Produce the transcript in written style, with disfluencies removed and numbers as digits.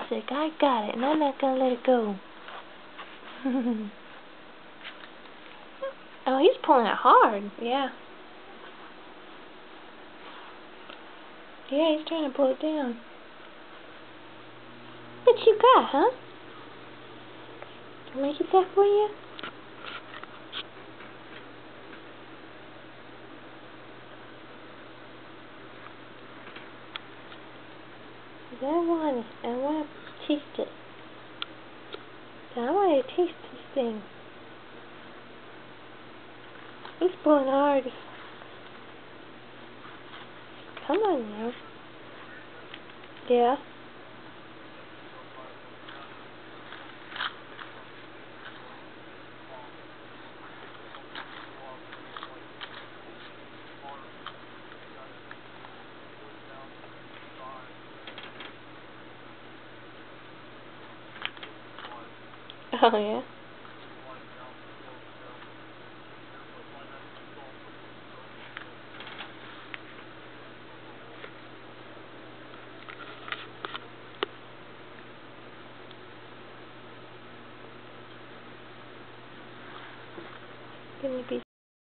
sick. I got it, and I'm not gonna let it go. Oh, he's pulling it hard. Yeah. Yeah, he's trying to pull it down. What you got, huh? Can I get that for you? I want to taste it. I want to taste this thing. He's pulling hard. Come on now. Yeah. Oh, yeah.